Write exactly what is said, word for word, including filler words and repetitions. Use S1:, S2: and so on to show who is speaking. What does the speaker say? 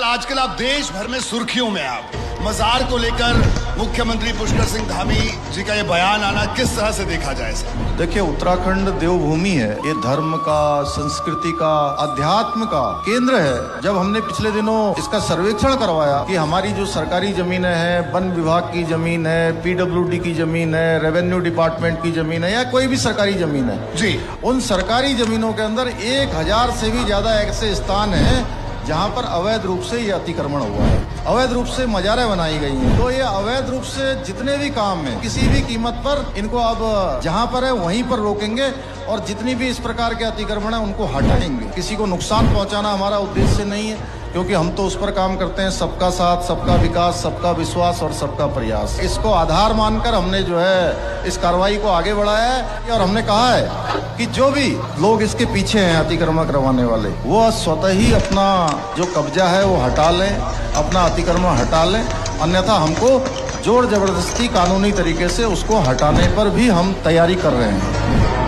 S1: आजकल आप देश भर में सुर्खियों में आप मजार को लेकर मुख्यमंत्री पुष्कर सिंह धामी जी का ये बयान आना किस तरह से देखा जाए सर?
S2: देखिए, उत्तराखंड देवभूमि है, ये धर्म का, संस्कृति का, अध्यात्म का केंद्र है। जब हमने पिछले दिनों इसका सर्वेक्षण करवाया कि हमारी जो सरकारी जमीनें हैं, वन विभाग की जमीन है, पीडब्ल्यूडी की जमीन है, रेवेन्यू डिपार्टमेंट की जमीन है या कोई भी सरकारी जमीन है
S1: जी,
S2: उन सरकारी जमीनों के अंदर एक हजार से भी ज्यादा ऐसे स्थान हैं जहाँ पर अवैध रूप से ये अतिक्रमण हुआ है, अवैध रूप से मजारें बनाई गई हैं। तो ये अवैध रूप से जितने भी काम हैं, किसी भी कीमत पर इनको अब जहाँ पर है वहीं पर रोकेंगे और जितनी भी इस प्रकार के अतिक्रमण है उनको हटाएंगे। किसी को नुकसान पहुँचाना हमारा उद्देश्य नहीं है, क्योंकि हम तो उस पर काम करते हैं सबका साथ, सबका विकास, सबका विश्वास और सबका प्रयास। इसको आधार मानकर हमने जो है इस कार्रवाई को आगे बढ़ाया है और हमने कहा है कि जो भी लोग इसके पीछे हैं अतिक्रमण करवाने वाले, वो स्वतः ही अपना जो कब्जा है वो हटा लें, अपना अतिक्रमण हटा लें, अन्यथा हमको जोर जबरदस्ती कानूनी तरीके से उसको हटाने पर भी हम तैयारी कर रहे हैं।